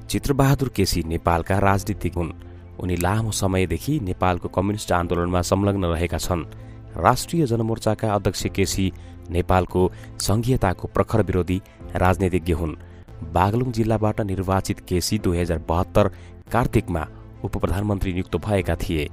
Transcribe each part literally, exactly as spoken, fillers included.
चित्रबहादुर केसी नेपालका राजनीतिक हुन्। उनी लामो समयदेखि नेपालको कम्युनिस्ट आन्दोलनमा संलग्न रहेका छन्। राष्ट्रिय जनमोर्चाका अध्यक्ष केसी नेपालको संघीयताको प्रखर विरोधी राजनीतिज्ञ हुन्। बागलुङ जिल्लाबाट निर्वाचित केसी दुई हजार बहत्तर कार्तिकमा उपप्रधानमन्त्री नियुक्त भएका थिए।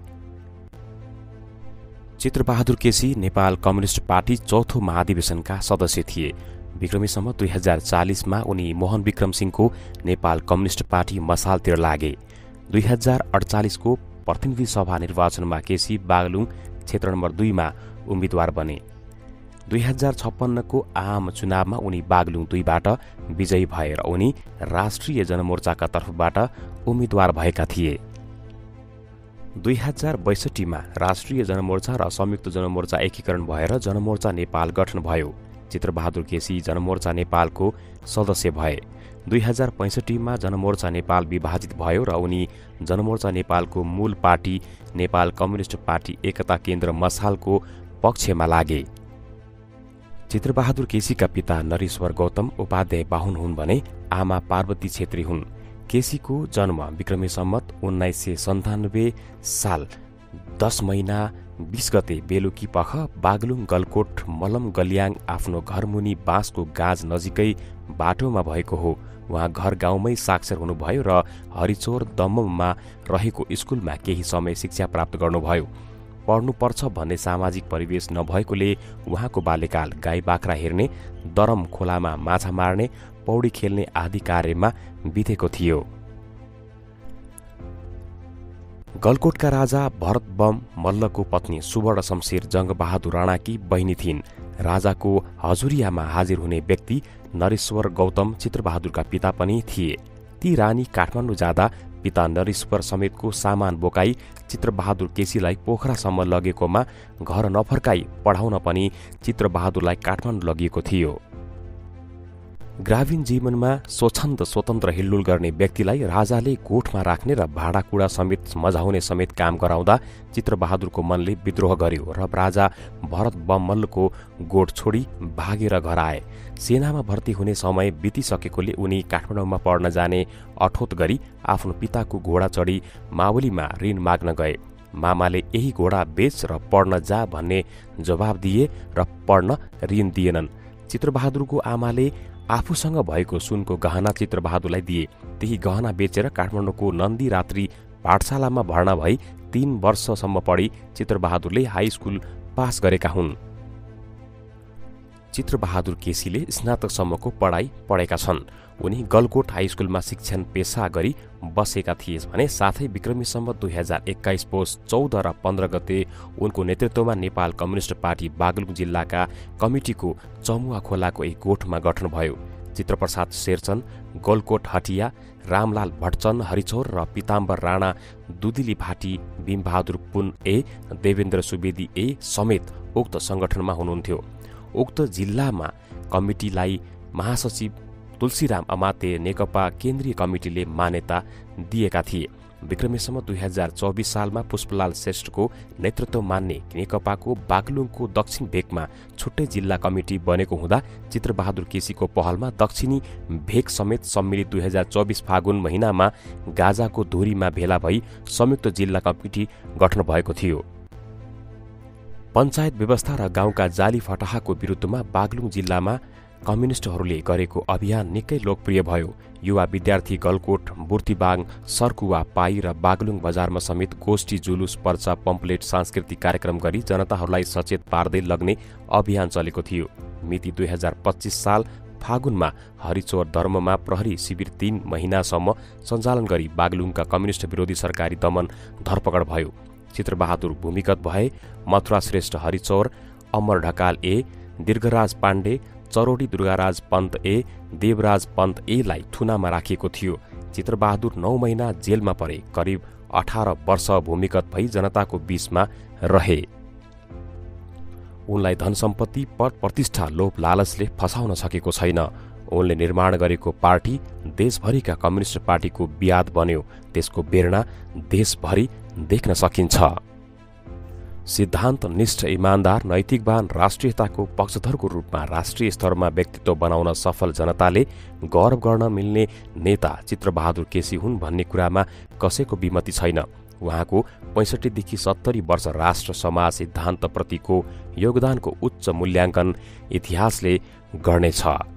चित्रबहादुर केसी नेपाल कम्युनिस्ट पार्टी चौथो महाधिवेशनका सदस्य थिए। विक्रमी सम्वत दुई हजार चालिसमा उनी मोहन विक्रम सिंहको नेपाल कम्युनिस्ट पार्टी मसालतिर लागे। दुई हजार अडचालिसको प्रतिनिधि सभा निर्वाचनमा केसी बागलुङ क्षेत्र नम्बर दुईमा उम्मेद्वार बने। दुई हजार छप्पन्नको आम चुनावमा उनी बागलुङ दुईबाट विजयी भए र उनी राष्ट्रिय जनमोर्चाका तर्फबाट उम्मेद्वार भएका थिए। दुई हजार बैसठीमा राष्ट्रिय जनमोर्चा र संयुक्त जनमोर्चा एकीकरण भएर जनमोर्चा नेपाल गठन भयो। चित्रबहादुर केसी जनमोर्चा नेपालको सदस्य भए। दुई हजार पैँसठीमा जनमोर्चा नेपाल विभाजित भयो र उनी जनमोर्चा नेपालको मूल party Nepal communist party Ekata Kendra मसालको पक्षमा लागे। चित्रबहादुर केसीका पिता नरेश्वर गौतम उपाध्याय बाहुन हुन् भने आमा पार्वती छेत्री हुन्। केसीको जन्म विक्रमी सम्वत उन्नाइस सय सन्तानब्बे साल दस महिना बीस गते बेलुकी पख बागलुङ गलकोट मलम गल्याङ आफ्नो घरमुनि बाँसको गाँज नजिकै बाटोमा भएको हो। उहाँ घर गाउँमै साक्षर हुनुभयो र हरिचोर दमममा रहेको स्कुलमा केही समय शिक्षा प्राप्त गर्नुभयो। पढ्नुपर्छ भन्ने सामाजिक परिवेश नभएकोले उहाँको बाल्यकाल गाई बाख्रा हेर्ने, दरम खोलामा माछा मार्ने, पौडी खेल्ने आदि कार्यमा बितेको थियो। गलकोटका राजा भरत बम मल्लको पत्नी सुवर्ण शमशेर जङ्गबहादुर राणाकी बहिनी थिइन्। राजाको हजुरियामा हाजिर हुने व्यक्ति नरेश्वर गौतम चित्रबहादुरका पिता पनि थिए। ती रानी काठमाडौँ जाँदा पिता नरेश्वर समेतको सामान बोकाई चित्रबहादुर केसीलाई पोखरासम्म लगेकोमा घर नफर्काई पढाउन पनि चित्रबहादुरलाई काठमाडौँ लगिएको थियो। ग्रामीण जीवनमा स्वच्छन्द स्वतन्त्र हिलडुल गर्ने व्यक्तिलाई राजाले गोठमा राख्ने र भाँडाकुँडा समेत मझाउने समेत काम गराउँदा चित्रबहादुरको मनले विद्रोह गर्यो र राजा भरत बमल्लको गोठ छोडी भागेर घर आए। सेनामा भर्ती हुने समय बितिसकेकोले उनी काठमाडौँमा पढ्न जाने अठोट गरी आफ्नो पिताको घोडा चढी मावलीमा ऋण माग्न गए। मामाले यही घोडा बेच र पढ्न जा भन्ने जवाब दिए र पढ्न ऋण दिएनन्। चित्रबहादुरको आमाले आफूसँग भएको सुनको गहना चित्रबहादुरलाई दिए। त्यही गहना बेचेर काठमाडौँको नन्दी रात्रि पाठशालामा भर्ना भई तीन वर्षसम्म पढी चित्रबहादुरले हाई स्कुल पास गरेका हुन्। चित्रबहादुर केसीले स्नातकसम्मको पढाइ पढेका छन्। उनी गलकोट हाई स्कुलमा शिक्षण पेशा गरी बसेका थिए भने साथै विक्रमी सम्वत दुई हजार एक्काइस पोष चौध र पन्ध्र गते उनको नेतृत्वमा नेपाल कम्युनिस्ट पार्टी बागलुङ जिल्लाका कमिटीको चमुवा खोलाको एक गोठमा गठन भयो। चित्रप्रसाद शेरचन, गलकोट हटिया, रामलाल भट्टचन हरिचौर र पिताम्बर राणा, दुदिली भाटी, भीमबहादुर पुन ए, देवेन्द्र सुवेदी ए समेत उक्त संगठनमा हुनुहुन्थ्यो। उक्त जिल्लामा कमिटीलाई महासचिव तुलसीराम अमात्य नेकपा केन्द्रीय कमिटीले मान्यता दिएका थिए। विक्रमी सम्वत दुई हजार चौबिस सालमा पुष्पलाल श्रेष्ठको नेतृत्व मान्ने नेकपाको बागलुङको दक्षिण भेगमा छुट्टै जिल्ला कमिटी बनेको हुँदा चित्रबहादुर केसीको पहलमा दक्षिणी भेग समेत सम्मिलित दुई हजार चौबिस फागुन महिनामा गाजाको धुरीमा भेला भई संयुक्त जिल्ला कमिटी गठन भएको थियो। पञ्चायत व्यवस्था र गाउँका जाली फटाहाको विरुद्धमा बागलुङ जिल्लामा कम्युनिस्टहरूले गरेको अभियान निकै लोकप्रिय भयो। युवा विद्यार्थी गलकोट, बुर्तिबाङ, सर्कुवा, पाई र बागलुङ बजारमा समेत गोष्ठी, जुलुस, पर्चा, पम्पलेट, सांस्कृतिक कार्यक्रम गरी जनताहरूलाई सचेत पार्दै लग्ने अभियान चलेको थियो। मिति दुई हजार पच्चिस साल फागुनमा हरिचौर धर्ममा प्रहरी शिविर तीन महिनासम्म सञ्चालन गरी बागलुङका कम्युनिस्ट विरोधी सरकारी दमन धरपकड भयो। चित्रबहादुर भूमिगत भए। मथुरा श्रेष्ठ हरिचौर, अमर ढकाल ए, दीर्घराज पाण्डे, चरोडी दुर्गाराज पन्त ए, देवराज पन्त एलाई थुनामा राखिएको थियो। चित्रबहादुर नौ महिना जेलमा परे। करिब अठार वर्ष भूमिगत भई जनताको बीचमा रहे। उनलाई धन सम्पत्ति, पद प्रतिष्ठा, लोभ लालचले फसाउन सकेको छैन। उनले निर्माण गरेको पार्टी देशभरिका कम्युनिस्ट पार्टीको बियाद बन्यो। त्यसको बेर्ना देशभरि देख्न सकिन्छ। सिद्धान्तनिष्ठ इमान्दार नैतिकवान राष्ट्रियताको पक्षधरको रूपमा राष्ट्रिय स्तरमा व्यक्तित्व बनाउन सफल जनताले गर्व गर्न मिल्ने नेता चित्रबहादुर केसी हुन् भन्ने कुरामा कसैको विमति छैन। उहाँको पैँसठीदेखि सत्तरी वर्ष राष्ट्र समाज सिद्धान्तप्रतिको योगदानको उच्च मूल्याङ्कन इतिहासले गर्नेछ।